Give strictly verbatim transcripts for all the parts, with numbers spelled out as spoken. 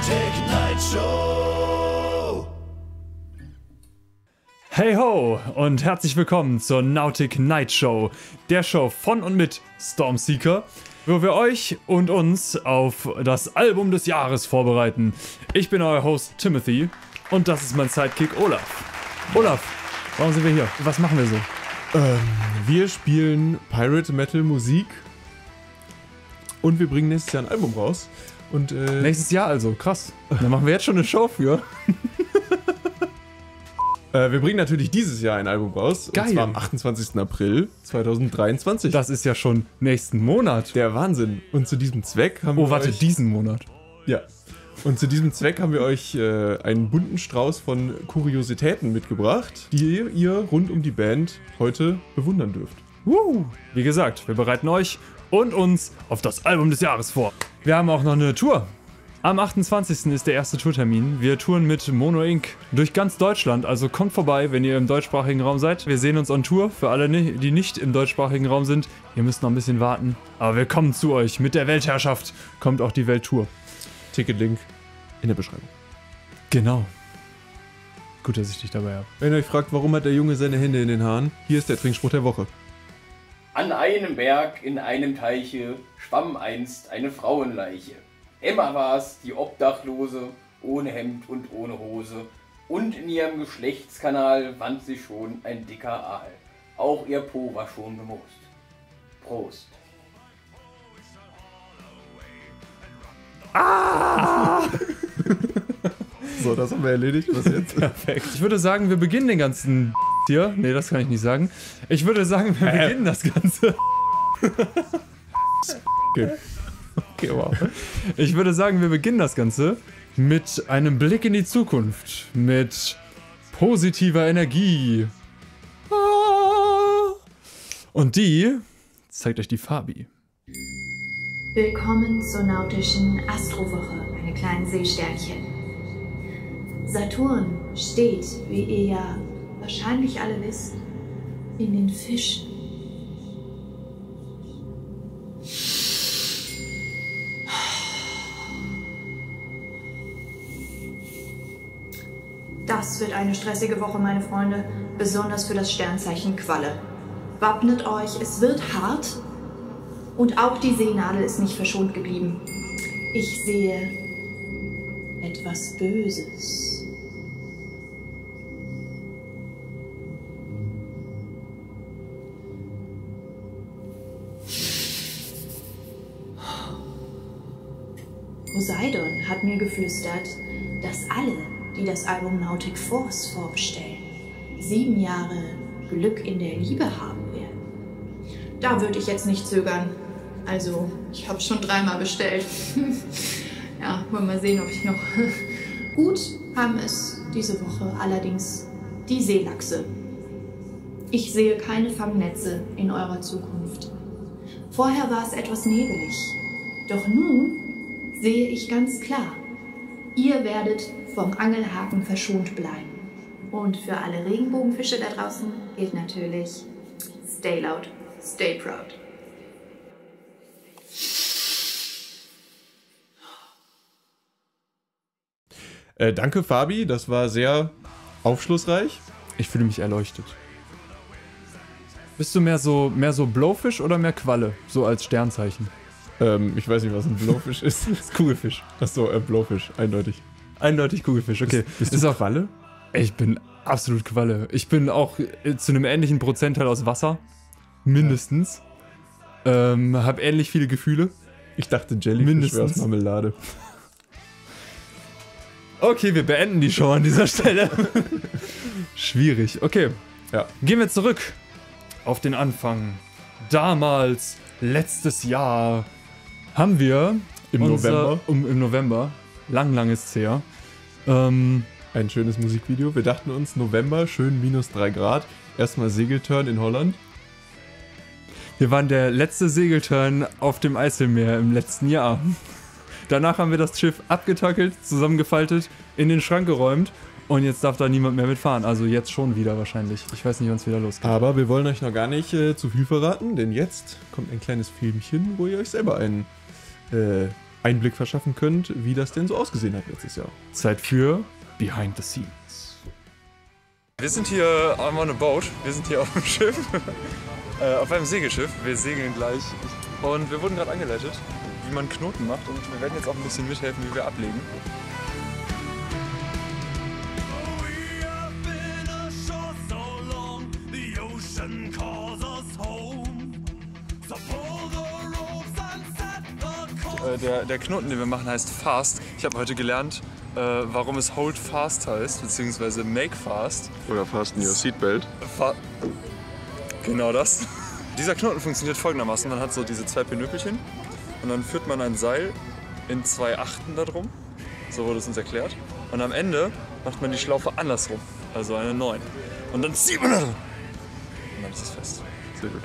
Nautic Night Show. Hey ho und herzlich willkommen zur Nautic Night Show, der Show von und mit Stormseeker, wo wir euch und uns auf das Album des Jahres vorbereiten. Ich bin euer Host Timothy und das ist mein Sidekick Olaf. Olaf, warum sind wir hier? Was machen wir so? Ähm, wir spielen Pirate Metal Musik und wir bringen nächstes Jahr ein Album raus. Und, äh, Nächstes Jahr also, krass. Da machen wir jetzt schon eine Show für. äh, wir bringen natürlich dieses Jahr ein Album raus. Geil. Und zwar am achtundzwanzigsten April zweitausenddreiundzwanzig. Das ist ja schon nächsten Monat. Der Wahnsinn. Und zu diesem Zweck haben Oh, wir warte, euch, diesen Monat. Ja. Und zu diesem Zweck haben wir euch äh, einen bunten Strauß von Kuriositäten mitgebracht, die ihr rund um die Band heute bewundern dürft. Uh, wie gesagt, wir bereiten euch und uns auf das Album des Jahres vor. Wir haben auch noch eine Tour. Am achtundzwanzigsten ist der erste Tourtermin. Wir touren mit Mono Incorporated durch ganz Deutschland, also kommt vorbei, wenn ihr im deutschsprachigen Raum seid. Wir sehen uns on Tour, für alle, die nicht im deutschsprachigen Raum sind. Ihr müsst noch ein bisschen warten, aber wir kommen zu euch. Mit der Weltherrschaft kommt auch die Welttour. Ticketlink in der Beschreibung. Genau. Gut, dass ich dich dabei habe. Wenn ihr euch fragt, warum hat der Junge seine Hände in den Haaren, hier ist der Trinkspruch der Woche. An einem Berg in einem Teiche schwamm einst eine Frauenleiche. Emma war's, die Obdachlose, ohne Hemd und ohne Hose. Und in ihrem Geschlechtskanal wand sich schon ein dicker Aal. Auch ihr Po war schon bemoost. Prost. Ah! So, das haben wir erledigt. Was jetzt? Perfekt. Ich würde sagen, wir beginnen den ganzen hier. Nee, das kann ich nicht sagen. Ich würde sagen, wir Äh. beginnen das Ganze. Okay. Okay, wow. Ich würde sagen, wir beginnen das Ganze mit einem Blick in die Zukunft. Mit positiver Energie. Ah. Und die zeigt euch die Fabi. Willkommen zur nautischen Astrowoche, meine kleinen Seesternchen. Saturn steht, wie ihr ja wahrscheinlich alle wisst, in den Fischen. Das wird eine stressige Woche, meine Freunde, besonders für das Sternzeichen Qualle. Wappnet euch, es wird hart. Und auch die Seenadel ist nicht verschont geblieben. Ich sehe etwas Böses. Poseidon hat mir geflüstert, dass alle, die das Album Nautic Force vorbestellen, sieben Jahre Glück in der Liebe haben werden. Da würde ich jetzt nicht zögern. Also, ich habe schon dreimal bestellt. Ja, wollen wir mal sehen, ob ich noch... Gut haben es diese Woche allerdings die Seelachse. Ich sehe keine Fangnetze in eurer Zukunft. Vorher war es etwas nebelig. Doch nun sehe ich ganz klar, ihr werdet vom Angelhaken verschont bleiben. Und für alle Regenbogenfische da draußen gilt natürlich Stay loud, stay proud. Äh, danke, Fabi. Das war sehr aufschlussreich. Ich fühle mich erleuchtet. Bist du mehr so, mehr so Blowfish oder mehr Qualle? So als Sternzeichen. Ähm, ich weiß nicht, was ein Blowfish ist. Das ist Kugelfisch. Achso, äh, Blowfish, eindeutig. Eindeutig Kugelfisch, okay. Bist, bist ist du auch Qualle? Ich bin absolut Qualle. Ich bin auch äh, zu einem ähnlichen Prozentteil aus Wasser. Mindestens. Ja. Ähm, hab ähnlich viele Gefühle. Ich dachte Jellyfish wäre aus Mindestens. Marmelade. Okay, wir beenden die Show an dieser Stelle. Schwierig. Okay. Ja. Gehen wir zurück auf den Anfang. Damals, letztes Jahr, haben wir Im unser, November. Um, Im November. Lang, lang ist es her. Ähm, Ein schönes Musikvideo. Wir dachten uns, November, schön minus drei Grad. Erstmal Segelturn in Holland. wir waren der letzte Segelturn auf dem Eiselmeer im letzten Jahr. Danach haben wir das Schiff abgetackelt, zusammengefaltet, in den Schrank geräumt und jetzt darf da niemand mehr mitfahren. Also jetzt schon wieder wahrscheinlich. Ich weiß nicht, wann es wieder losgeht. Aber wir wollen euch noch gar nicht äh, zu viel verraten, denn jetzt kommt ein kleines Filmchen, wo ihr euch selber einen äh, Einblick verschaffen könnt, wie das denn so ausgesehen hat letztes Jahr. Zeit für Behind the Scenes. Wir sind hier on a boat, wir sind hier auf dem Schiff, äh, auf einem Segelschiff. Wir segeln gleich und wir wurden gerade angeleitet, wie man Knoten macht und wir werden jetzt auch ein bisschen mithelfen, wie wir ablegen. Der, der Knoten, den wir machen, heißt Fast. Ich habe heute gelernt, äh, warum es Hold Fast heißt, beziehungsweise Make Fast. Oder Fasten Your Seatbelt. Fa genau das. Dieser Knoten funktioniert folgendermaßen. Man hat so diese zwei Pinöpelchen und dann führt man ein Seil in zwei Achten darum. So wurde es uns erklärt. Und am Ende macht man die Schlaufe andersrum, also eine neun. Und dann zieht man da drin. Und dann ist es fest. Sehr gut.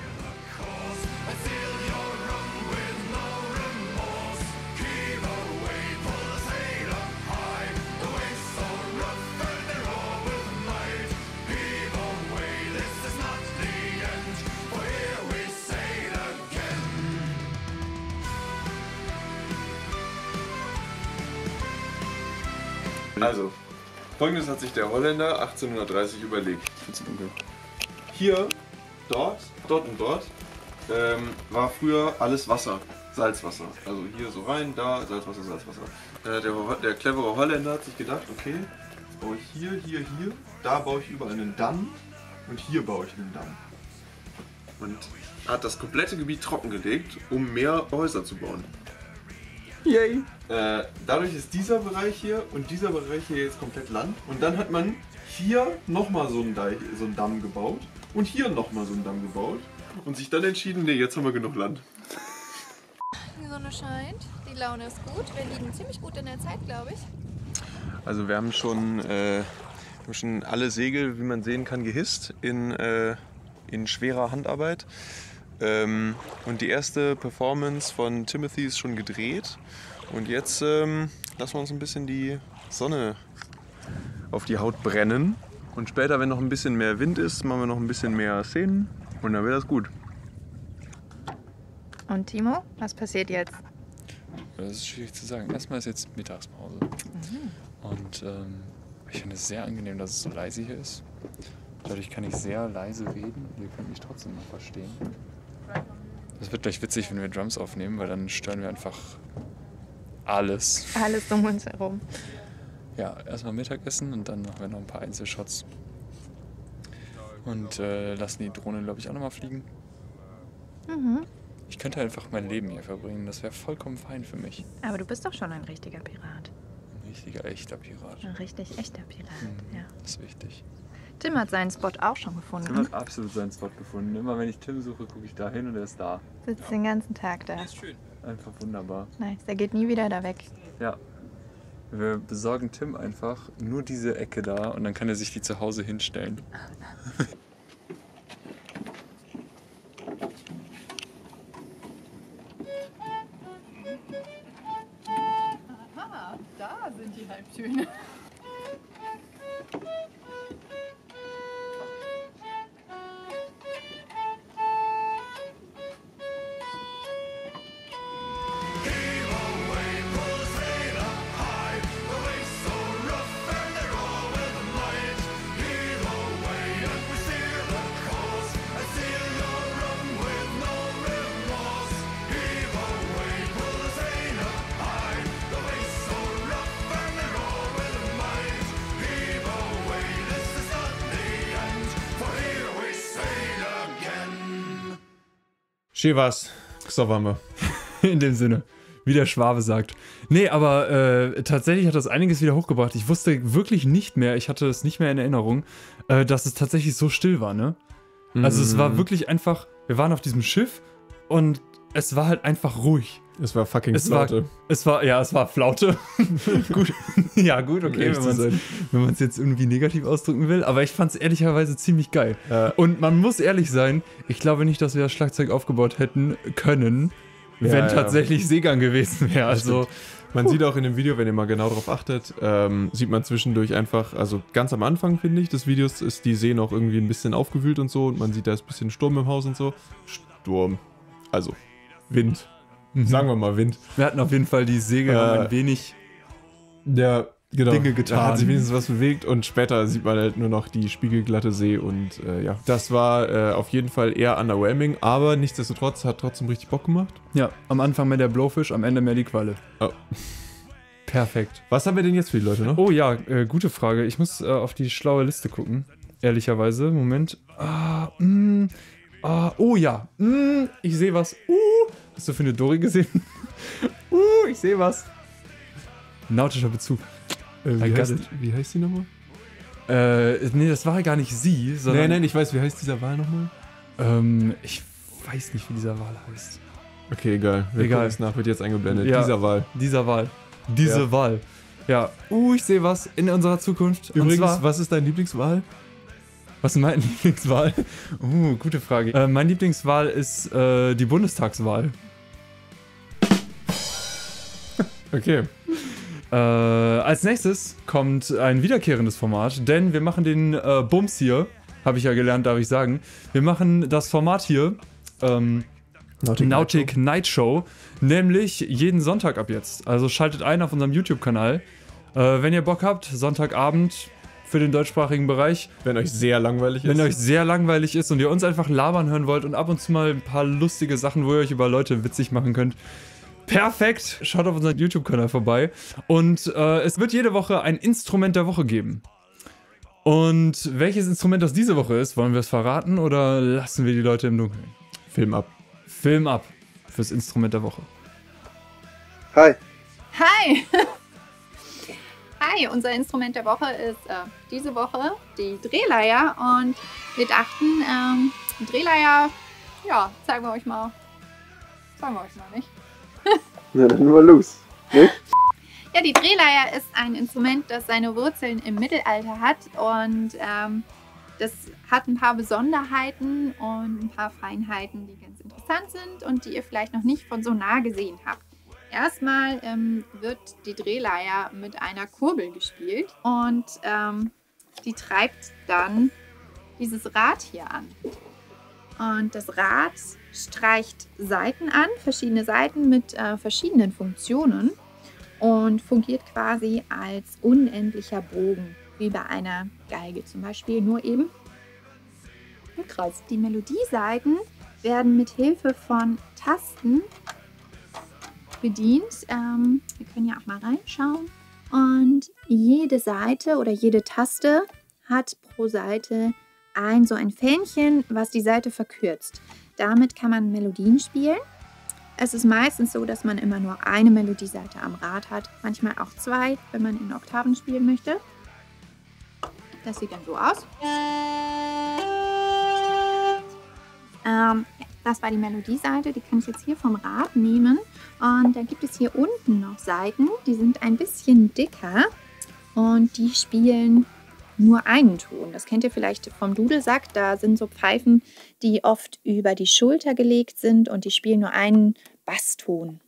Also, folgendes hat sich der Holländer achtzehnhundertdreißig überlegt. Hier, dort, dort und dort ähm, war früher alles Wasser, Salzwasser. Also hier so rein, da, Salzwasser, Salzwasser. Äh, der, der clevere Holländer hat sich gedacht, okay, jetzt baue ich hier, hier, hier, da baue ich überall einen Damm und hier baue ich einen Damm. Und hat das komplette Gebiet trockengelegt, um mehr Häuser zu bauen. Yay! Äh, dadurch ist dieser Bereich hier und dieser Bereich hier jetzt komplett Land. Und dann hat man hier nochmal so, so einen Damm gebaut und hier nochmal so einen Damm gebaut und sich dann entschieden, nee, jetzt haben wir genug Land. Die Sonne scheint, die Laune ist gut, wir liegen ziemlich gut in der Zeit, glaube ich. Also wir haben schon, äh, wir haben schon alle Segel, wie man sehen kann, gehisst in, äh, in schwerer Handarbeit. Ähm, und die erste Performance von Timothy ist schon gedreht. Und jetzt ähm, lassen wir uns ein bisschen die Sonne auf die Haut brennen. Und später, wenn noch ein bisschen mehr Wind ist, machen wir noch ein bisschen mehr Szenen. Und dann wird das gut. Und Timo, was passiert jetzt? Das ist schwierig zu sagen. Erstmal ist jetzt Mittagspause. Mhm. Und ähm, ich finde es sehr angenehm, dass es so leise hier ist. Dadurch kann ich sehr leise reden. Ihr könnt mich trotzdem noch verstehen. Das wird gleich witzig, wenn wir Drums aufnehmen, weil dann stören wir einfach alles. Alles um uns herum. Ja, erstmal Mittagessen und dann machen wir noch ein paar Einzelshots. Und äh, lassen die Drohne, glaube ich, auch nochmal fliegen. Mhm. Ich könnte einfach mein Leben hier verbringen, das wäre vollkommen fein für mich. Aber du bist doch schon ein richtiger Pirat. Ein richtiger, echter Pirat. Ein richtig echter Pirat, mhm, ja. Das ist wichtig. Tim hat seinen Spot auch schon gefunden. Tim hat absolut seinen Spot gefunden. Immer wenn ich Tim suche, gucke ich da hin und er ist da. Sitzt den ganzen Tag da. Das ist schön. Einfach wunderbar. Nice, der geht nie wieder da weg. Ja. Wir besorgen Tim einfach nur diese Ecke da und dann kann er sich die zu Hause hinstellen. Aha, da sind die Halbtöne. Chevas, Xovame. In dem Sinne, wie der Schwabe sagt. Nee, aber äh, tatsächlich hat das einiges wieder hochgebracht. Ich wusste wirklich nicht mehr, ich hatte es nicht mehr in Erinnerung, äh, dass es tatsächlich so still war, ne? Mm. Also es war wirklich einfach, wir waren auf diesem Schiff und es war halt einfach ruhig. Es war fucking es Flaute. War, es war, ja, es war Flaute. Gut. Ja, gut, okay, wenn man es jetzt irgendwie negativ ausdrücken will. Aber ich fand es ehrlicherweise ziemlich geil. Ja. Und man muss ehrlich sein, ich glaube nicht, dass wir das Schlagzeug aufgebaut hätten können, ja, wenn ja. tatsächlich Seegang gewesen wäre. Also, man puh. sieht auch in dem Video, wenn ihr mal genau darauf achtet, ähm, sieht man zwischendurch einfach, also ganz am Anfang, finde ich, des Videos ist die See noch irgendwie ein bisschen aufgewühlt und so. Und man sieht, da ist ein bisschen Sturm im Haus und so. Sturm. Also, Wind. sagen wir mal Wind. Wir hatten auf jeden Fall die Segel, Äh, haben ein wenig Ja, genau. Dinge Da getan. hat sich wenigstens was bewegt und später sieht man halt nur noch die spiegelglatte See und äh, ja. Das war äh, auf jeden Fall eher underwhelming, aber nichtsdestotrotz hat trotzdem richtig Bock gemacht. Ja, am Anfang mehr der Blowfish, am Ende mehr die Qualle. Oh. Perfekt. Was haben wir denn jetzt für die Leute noch? Oh ja, äh, gute Frage. Ich muss äh, auf die schlaue Liste gucken. Ehrlicherweise. Moment. Ah, mh, ah, oh ja. Mh, ich sehe was. Uh, hast du für eine Dori gesehen? uh, ich sehe was. Nautischer Bezug. Äh, I wie, got heißt, it. wie heißt die nochmal? Äh, nee, das war gar nicht sie, sondern... Nein, nein, ich weiß, wie heißt dieser Wal nochmal? Ähm, ich weiß nicht, wie dieser Wal heißt. Okay, egal. Wir Egal. gucken es nach, wird jetzt eingeblendet. Ja. Dieser Wal. Dieser Wal. Diese Ja. Wal. Ja. Uh, ich sehe was in unserer Zukunft. Und Übrigens, zwar, was ist dein Lieblingswal? was ist mein Lieblingswahl? Uh, gute Frage. Äh, mein Lieblingswahl ist äh, die Bundestagswahl. Okay. Äh, als nächstes kommt ein wiederkehrendes Format, denn wir machen den äh, Bums hier, habe ich ja gelernt, darf ich sagen. Wir machen das Format hier, ähm, Nautic, Nautic Night Show, nämlich jeden Sonntag ab jetzt. Also schaltet ein auf unserem YouTube-Kanal. Äh, wenn ihr Bock habt, Sonntagabend für den deutschsprachigen Bereich. Wenn euch sehr langweilig ist. Wenn euch sehr langweilig ist und ihr uns einfach labern hören wollt und ab und zu mal ein paar lustige Sachen, wo ihr euch über Leute witzig machen könnt. Perfekt! Schaut auf unseren YouTube-Kanal vorbei. Und äh, es wird jede Woche ein Instrument der Woche geben. Und welches Instrument das diese Woche ist, wollen wir es verraten oder lassen wir die Leute im Dunkeln? Film ab. Film ab fürs Instrument der Woche. Hi. Hi! Hi, unser Instrument der Woche ist äh, diese Woche die Drehleier und wir dachten, ähm, Drehleier, ja, zeigen wir euch mal. Zeigen wir euch mal nicht. Na dann mal los. Ne? Ja, die Drehleier ist ein Instrument, das seine Wurzeln im Mittelalter hat und ähm, das hat ein paar Besonderheiten und ein paar Feinheiten, die ganz interessant sind und die ihr vielleicht noch nicht von so nah gesehen habt. Erstmal ähm, wird die Drehleier mit einer Kurbel gespielt und ähm, die treibt dann dieses Rad hier an. Und das Rad streicht Saiten an, verschiedene Saiten mit äh, verschiedenen Funktionen und fungiert quasi als unendlicher Bogen, wie bei einer Geige zum Beispiel, nur eben im Kreis. Die Melodiesaiten werden mit Hilfe von Tasten bedient. Ähm, wir können ja auch mal reinschauen. Und jede Seite oder jede Taste hat pro Seite ein so ein Fähnchen, was die Seite verkürzt. Damit kann man Melodien spielen. Es ist meistens so, dass man immer nur eine Melodieseite am Rad hat, manchmal auch zwei, wenn man in Oktaven spielen möchte. Das sieht dann so aus. Ähm, ja, das war die Melodieseite, die kann ich jetzt hier vom Rad nehmen. Und dann gibt es hier unten noch Saiten, die sind ein bisschen dicker und die spielen nur einen Ton. Das kennt ihr vielleicht vom Dudelsack. Da sind so Pfeifen, die oft über die Schulter gelegt sind und die spielen nur einen Basston.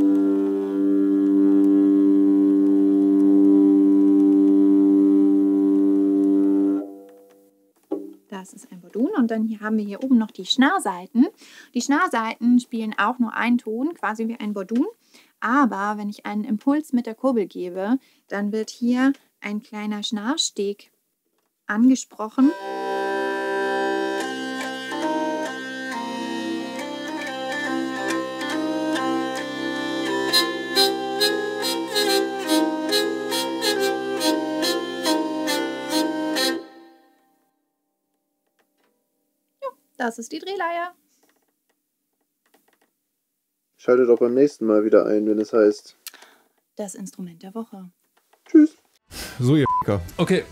Das ist ein Bordun und dann hier haben wir hier oben noch die Schnarrsaiten. Die Schnarrsaiten spielen auch nur einen Ton, quasi wie ein Bordun. Aber wenn ich einen Impuls mit der Kurbel gebe, dann wird hier ein kleiner Schnarrsteg angesprochen. Ja, das ist die Drehleier. Schaltet auch beim nächsten Mal wieder ein, wenn es heißt Das Instrument der Woche. Tschüss. So, ihr F***er. Okay.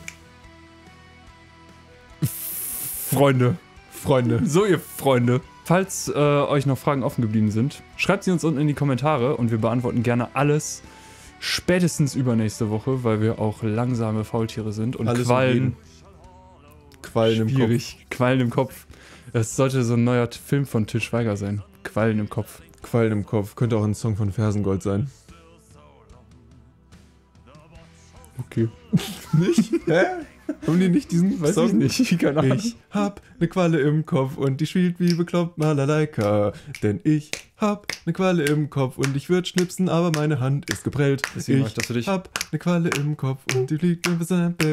Freunde. Freunde. So, ihr Freunde. Falls äh, euch noch Fragen offen geblieben sind, schreibt sie uns unten in die Kommentare und wir beantworten gerne alles. Spätestens übernächste Woche, weil wir auch langsame Faultiere sind und Alles Quallen. Quallen im Kopf. Schwierig. Quallen im Kopf. Das sollte so ein neuer T- Film von Til Schweiger sein. Quallen im Kopf. Quallen im Kopf. Könnte auch ein Song von Fersengold sein. Okay. Nicht? Hä? Haben die nicht diesen Weiß Song? ich nicht, keine Ahnung. Ich hab ne Qualle im Kopf und die spielt wie bekloppt Malalaika. Denn ich hab ne Qualle im Kopf und ich würd schnipsen, aber meine Hand ist geprellt. Deswegen mach Ich ich das für dich. hab ne Qualle im Kopf und die fliegt Ich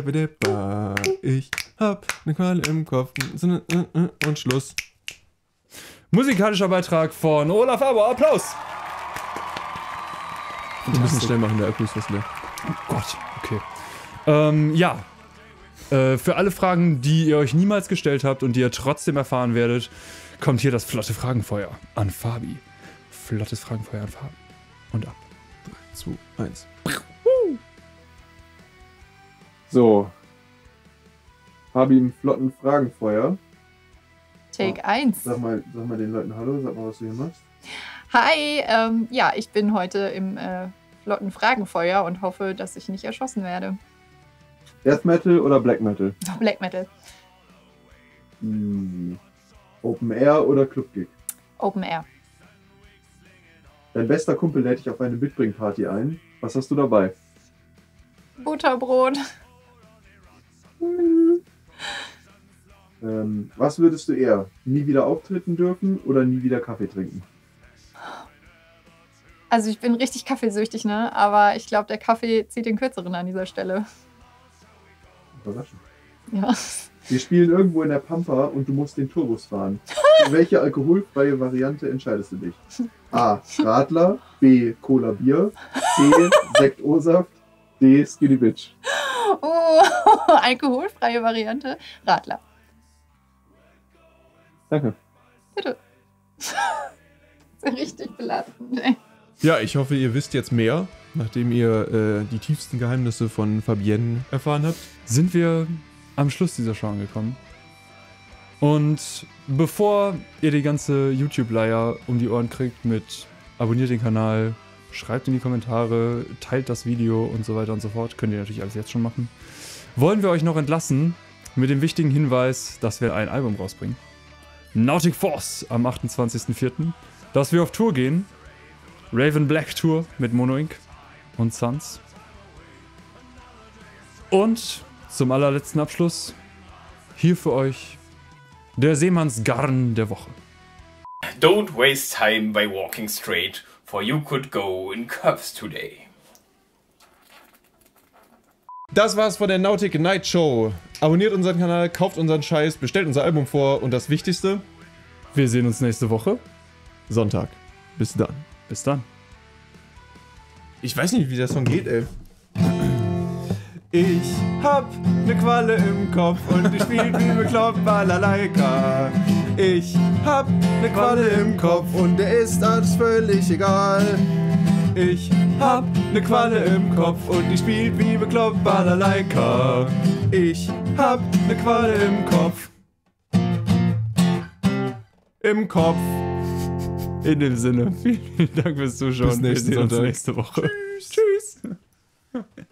hab ne Qualle im Kopf und Schluss. Musikalischer Beitrag von Olaf Abo. Applaus! Wir müssen schnell machen, der Akku ist fast leer. Oh Gott, okay. Ähm, ja. Äh, für alle Fragen, die ihr euch niemals gestellt habt und die ihr trotzdem erfahren werdet, kommt hier das flotte Fragenfeuer an Fabi. Flottes Fragenfeuer an Fabi. Und ab. drei, zwei, eins. So. Fabi im flotten Fragenfeuer. Take eins. Sag mal, sag mal den Leuten Hallo, sag mal, was du hier machst. Hi, ähm, ja, ich bin heute im äh, flotten Fragenfeuer und hoffe, dass ich nicht erschossen werde. Death Metal oder Black Metal? Black Metal. Hm. Open Air oder Club Gig? Open Air. Dein bester Kumpel lädt dich auf eine Mitbringparty ein. Was hast du dabei? Butterbrot. Ähm, was würdest du eher? Nie wieder auftreten dürfen oder nie wieder Kaffee trinken? Also ich bin richtig kaffeesüchtig, ne? Aber ich glaube, der Kaffee zieht den Kürzeren an dieser Stelle. Überraschend. Ja. Wir spielen irgendwo in der Pampa und du musst den Tourbus fahren. Für welche alkoholfreie Variante entscheidest du dich? A. Radler, B. Cola Bier, C. Sekt O-Saft, D. Skinny Bitch. Oh, alkoholfreie Variante. Radler. Danke. Bitte. Das ist richtig belastend, ey. Ja, ich hoffe, ihr wisst jetzt mehr, nachdem ihr äh, die tiefsten Geheimnisse von Fabienne erfahren habt. Sind wir am Schluss dieser Show angekommen. Und bevor ihr die ganze YouTube-Leier um die Ohren kriegt mit abonniert den Kanal, schreibt in die Kommentare, teilt das Video und so weiter und so fort, könnt ihr natürlich alles jetzt schon machen, wollen wir euch noch entlassen mit dem wichtigen Hinweis, dass wir ein Album rausbringen. Nautic Force am achtundzwanzigsten vierten Dass wir auf Tour gehen. Raven Black Tour mit Mono Inc und Sons. Und zum allerletzten Abschluss hier für euch der Seemannsgarn der Woche. Don't waste time by walking straight, for you could go in curves today. Das war's von der Nautic Night Show. Abonniert unseren Kanal, kauft unseren Scheiß, bestellt unser Album vor und das Wichtigste, wir sehen uns nächste Woche. Sonntag. Bis dann. Bis dann. Ich weiß nicht, wie der Song geht, ey. Ich hab ne Qualle im Kopf und die spielt wie bekloppt Balalaika. Ich hab ne Qualle im Kopf und der ist alles völlig egal. Ich hab ne Qualle im Kopf und die spielt wie bekloppt Balalaika. Ich hab ne Qualle im Kopf. Im Kopf. In dem Sinne, vielen Dank fürs Zuschauen. Bis nächsten wir sehen uns Sonntag. nächste Woche. Tschüss. Tschüss.